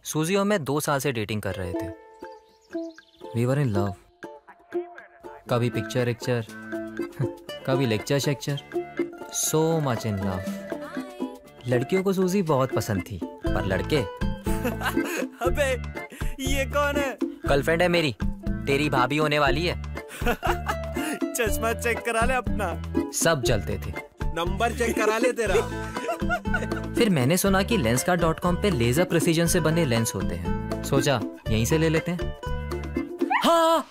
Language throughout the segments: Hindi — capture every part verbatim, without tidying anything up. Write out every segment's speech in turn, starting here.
सूजी और मैं दो साल से डेटिंग कर रहे थे। We were in love. कभी पिक्चर एक्चर, कभी लेक्चर शेक्चर, सो मच इन लव। लड़कियों को सूजी बहुत पसंद थी, पर लड़के अबे ये कौन है? गर्लफ्रेंड है मेरी, तेरी भाभी होने वाली है। चश्मा चेक करा ले अपना। सब जलते थे। नंबर चेक करा ले तेरा। फिर मैंने सुना कि लेंसकार्ट डॉट कॉम पे लेजर प्रिसीजन से बने लेंस होते हैं, सोचा यहीं से ले लेते हैं। हाँ,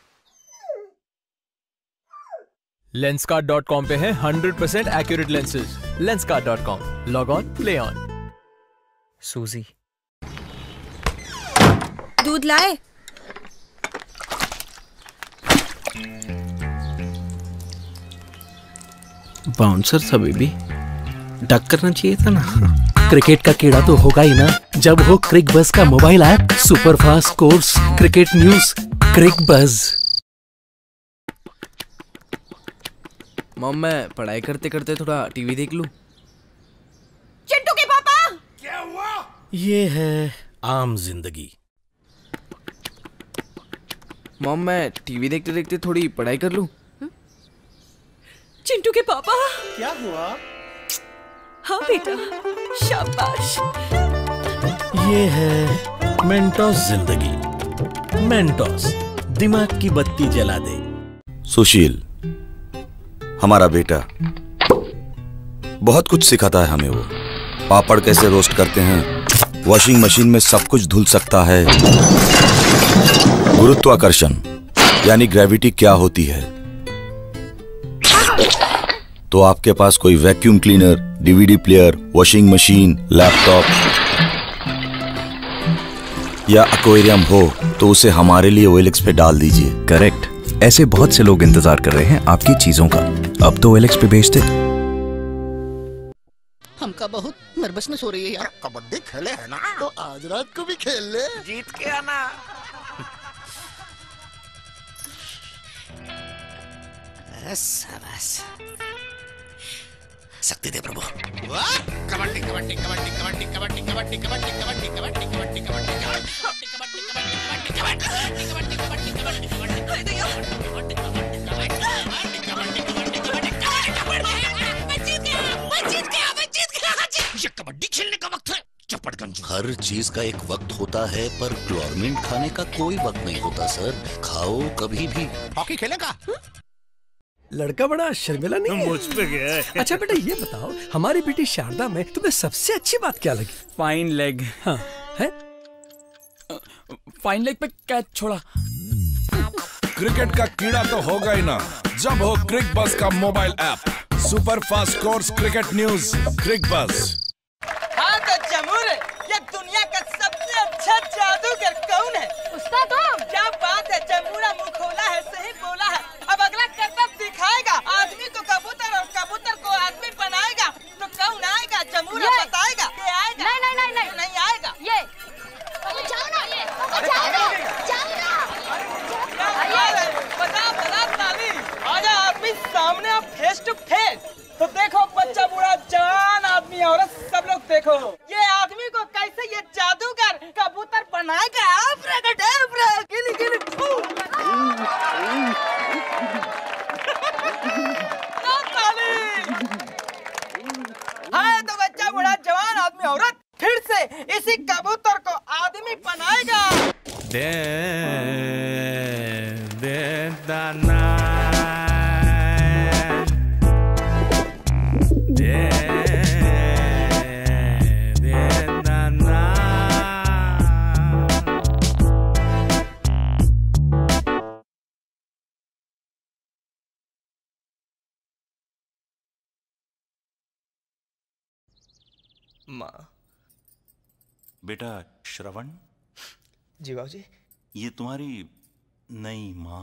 लेंसकार्ट डॉट कॉम पे है hundred percent accurate lenses. Lenskart dot com, log on, play on. Suji, दूध लाए? बाउंसर था बेबी, डक करना चाहिए था ना। क्रिकेट का कीड़ा तो होगा ही ना जब हो क्रिक बज का mobile app. Super fast course, cricket news, Cricbuzz. Mom, मैं पढ़ाई करते करते थोड़ा टीवी देख लूं? चिंटू के पापा! क्या हुआ? ये है आम जिंदगी। मॉम, मैं टीवी देखते देखते थोड़ी पढ़ाई कर लूं? चिंटू के पापा! क्या हुआ? हाँ बेटा, शाबाश। ये है मेंटोस जिंदगी। मेंटोस दिमाग की बत्ती जला दे। सुशील हमारा बेटा बहुत कुछ सिखाता है हमें। वो पापड़ कैसे रोस्ट करते हैं, वॉशिंग मशीन में सब कुछ धुल सकता है, गुरुत्वाकर्षण यानी ग्रेविटी क्या होती है। तो आपके पास कोई vacuum cleaner, DVD player, washing machine, laptop या एक्वेरियम हो तो उसे हमारे लिए ओएलएक्स पे डाल दीजिए। करेक्ट, ऐसे बहुत से लोग इंतजार कर रहे हैं आपकी चीजों का। अब तो ओएलएक्स पे भेज दे। हमका बहुत नर्वस में सो रही है यार। कबड्डी खेले है ना, तो आज रात को भी खेल ले, जीत के आना। शाबाश, शक्ति दे प्रभु। कबड्डी कबड्डी कबड्डी कबड्डी कबड्डी कबड्डी कबड्डी कबड्डी कबड्डी कबड्डी कबड्डी खेलने का वक्त है। चपटगंज। हर चीज का एक वक्त होता है, पर गवर्नमेंट खाने का कोई वक्त नहीं होता सर। खाओ कभी भी। हॉकी खेलेगा? लड़का बड़ा शर्मिला नहीं है? मुझ पे गया है। अच्छा बेटा ये बताओ, हमारी बेटी शारदा में तुम्हें सबसे अच्छी बात क्या लगी? Fine leg. हाँ है? फाइन लेग पे कैच छोड़ा। क्रिकेट का कीड़ा तो होगा ही ना जब हो क्रिक बज का mobile app. Super fast course cricket news, Cricbuzz. हाँ तो जमूर, ये दुनिया का सबसे अच्छा जादूगर कौन है? उस्ताद तुम। क्या बात है, जमूरा मुंह खोला है, सही बोला है। अब अगला करतब दिखाएगा। आदमी को कबूतर और कबूतर को आदमी बनाएगा। तो कौन आएगा? जमूरा बताएगा। ये आएगा? नहीं नहीं नहीं नहीं नहीं आएगा। ये जाओ ना, ये जाओ ना, जाओ ना। बता बता ताली, आजा आदमी सामने, आप फेस टू फेस। तो देखो बच्चा, बूढ़ा, जवान, आदमी, औरत, सब लोग देखो ये आदमी को कैसे ये जादूगर कबूतर बनाएगा। गिली गिली हाँ तो बच्चा, बूढ़ा, जवान, आदमी, औरत फिर से इसी कबूतर को आदमी बनाएगा। दे दे दाना दे दे दाना। माँ। बेटा श्रवण। जी बाबूजी। ये तुम्हारी नई माँ।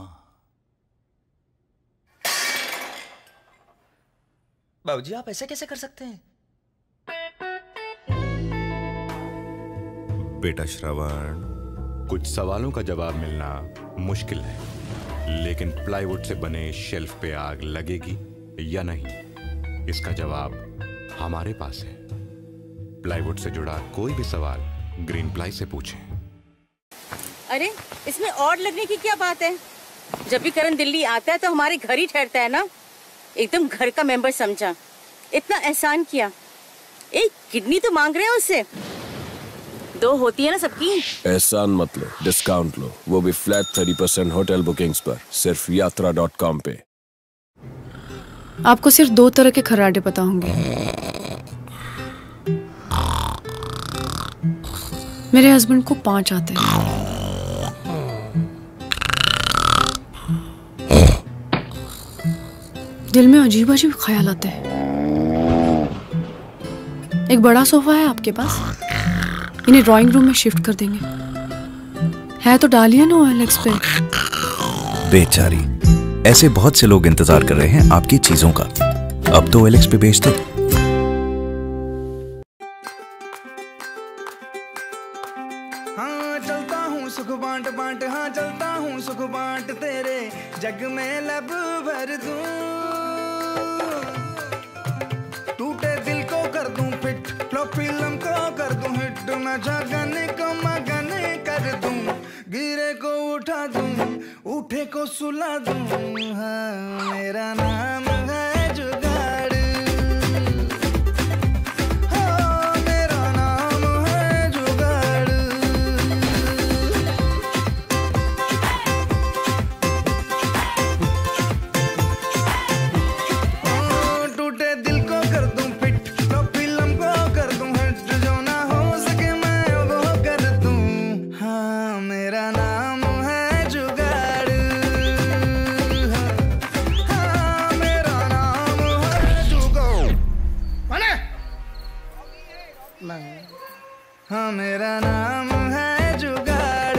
बाबूजी आप ऐसे कैसे कर सकते हैं? बेटा श्रवण, कुछ सवालों का जवाब मिलना मुश्किल है, लेकिन प्लाईवुड से बने शेल्फ पे आग लगेगी या नहीं, इसका जवाब हमारे पास है। प्लाईवुड से जुड़ा कोई भी सवाल ग्रीन प्लाई से पूछें। अरे इसमें और लगने की क्या बात है? जब भी करण दिल्ली आता है तो हमारे घर ही ठहरता है ना। एकदम घर का मेंबर समझा, इतना एहसान किया। एक किडनी तो मांग रहे हैं उससे। दो होती है ना सबकी। एहसान मत लो, डिस्काउंट लो, वो भी flat thirty percent hotel bookings पर, सिर्फ यात्रा डॉट कॉम पे। आपको सिर्फ दो तरह के खर्राटे पता होंगे। मेरे हस्बैंड को पांच आते हैं। दिल में अजीब अजीब ख्याल आते हैं। एक बड़ा सोफा है आपके पास, इन्हें ड्राइंग रूम में शिफ्ट कर देंगे। है तो डालिए ना ओएलएक्स पे। बेचारी, ऐसे बहुत से लोग इंतजार कर रहे हैं आपकी चीजों का, अब तो ओएलएक्स पे बेच दो। हाँ चलता हूँ सुख बांट बांट, हाँ चलता हूँ सुख बांट, तेरे जग में लब भर दूं, टूटे दिल को कर दूं फिट, लो फिल्म को कर दूं हिट, मैं जगन को मगन कर दूं, गिरे को उठा दूं, उठे को सुला दूं। हाँ मेरा नाम है जुगाड़, हाँ मेरा नाम है जुगाड़। हाँ, टूटे दिल को कर दूं फिट, तो फिल्म को कर दूं हिट, जो ना हो सके मैं वो कर दूं। हाँ मेरा नाम है जुगाड़, हाँ मेरा नाम है जुगाड़। हाँ मेरा नाम है जुगाड़,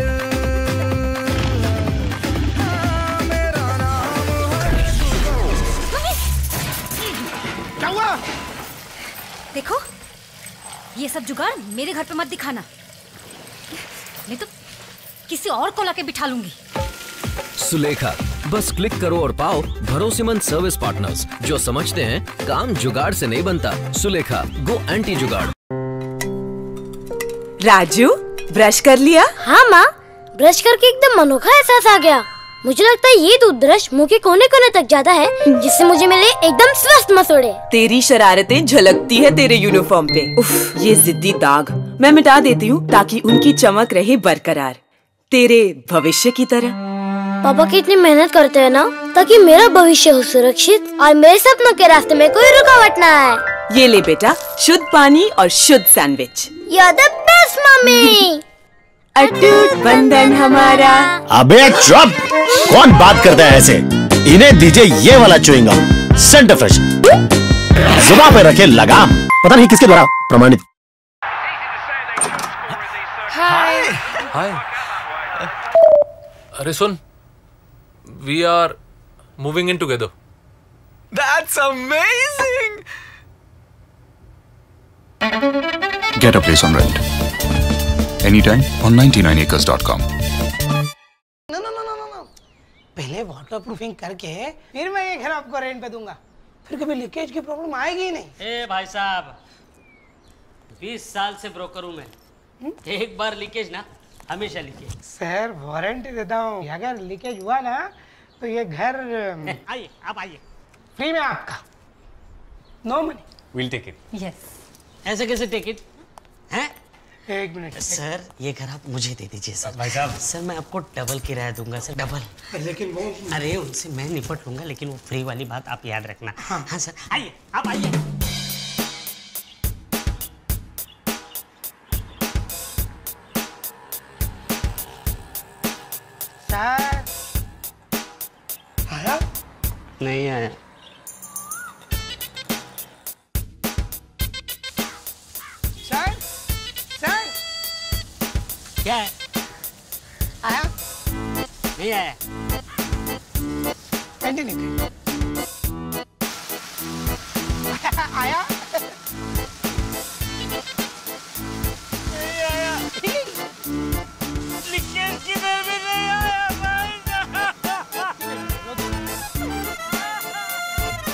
हाँ मेरा नाम है जुगाड़। क्या हुआ? देखो, ये सब जुगाड़ मेरे घर पे मत दिखाना, नहीं तो किसी और को लाके बिठा लूंगी। सुलेखा, बस क्लिक करो और पाओ भरोसेमंद सर्विस पार्टनर्स जो समझते हैं काम जुगाड़ से नहीं बनता। सुलेखा, गो एंटी जुगाड़। राजू, ब्रश कर लिया? हाँ माँ, ब्रश करके एकदम अनोखा एहसास आ गया। मुझे लगता है ये टूथब्रश मुंह के कोने कोने तक जाता है, जिससे मुझे मिले एकदम स्वस्थ मसूड़े। तेरी शरारतें झलकती है तेरे यूनिफॉर्म पे। उफ, ये जिद्दी दाग मैं मिटा देती हूँ ताकि उनकी चमक रहे बरकरार, तेरे भविष्य की तरह। पापा कितनी मेहनत करते हैं ना, ताकि मेरा भविष्य हो सुरक्षित और मेरे सपनों के रास्ते में कोई रुकावट ना आए। ये ले बेटा, शुद्ध पानी और शुद्ध sandwich. You're the best mummy. अटूट बंधन हमारा। अबे चुप! कौन बात करता है ऐसे? इन्हें दीजिए ये वाला च्युइंगम, सेंटर फ्रेश, जुबान पे रखे लगाम, पता नहीं किसके द्वारा प्रमाणित। Hi hi. अरे सुन, we are moving in together. That's amazing! Get a place on rent. Anytime on ninety-nine acres dot com. ना ना ना ना ना पहले वाटर प्रूफिंग करके फिर मैं ये घर आपको रेंट पे दूंगा, फिर कभी लीकेज की प्रॉब्लम आएगी ही नहीं। ए भाई साहब, बीस साल से ब्रोकर हूँ मैं, एक बार लीकेज ना हमेशा लीकेज। सर वारंटी देता हूँ, अगर लीकेज हुआ ना तो ये घर आइए आप आइए, फ्री में आपका, no money. Will take it. Yes. ऐसे कैसे टेक इट हैं? एक मिनट सर, ये घर आप मुझे दे दीजिए सर। भाई साहब, सर मैं आपको डबल किराया दूंगा सर, डबल। लेकिन वो अरे उनसे मैं निपट लूंगा, लेकिन वो फ्री वाली बात आप याद रखना। हाँ, हाँ सर, आइए आप आइए। सर आया? नहीं आया। सर सर क्या है? आया? नहीं आया। कंटिन्यू। आया? नहीं आया। लीकेज किधर भी नहीं आया भाई।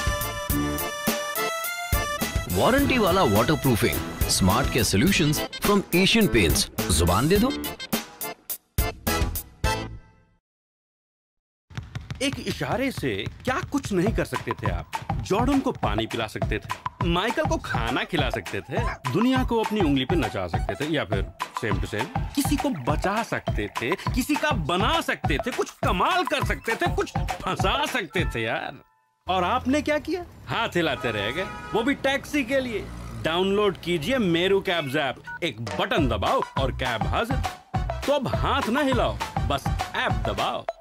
वारंटी वाला वाटरप्रूफिंग, स्मार्ट के solutions from from Asian Paints. जुबान दे दो। एक इशारे से क्या कुछ नहीं कर सकते थे आप। जॉर्डन को पानी पिला सकते थे, माइकल को खाना खिला सकते थे, दुनिया को अपनी उंगली पे नचा सकते थे, या फिर सेम टू सेम किसी को बचा सकते थे, किसी का बना सकते थे, कुछ कमाल कर सकते थे, कुछ फंसा सकते थे यार। और आपने क्या किया? हाथ हिलाते रह गए, वो भी टैक्सी के लिए। डाउनलोड कीजिए मेरू कैब्स ऐप, एक बटन दबाओ और कैब हाजिर। तो अब हाथ ना हिलाओ, बस ऐप दबाओ।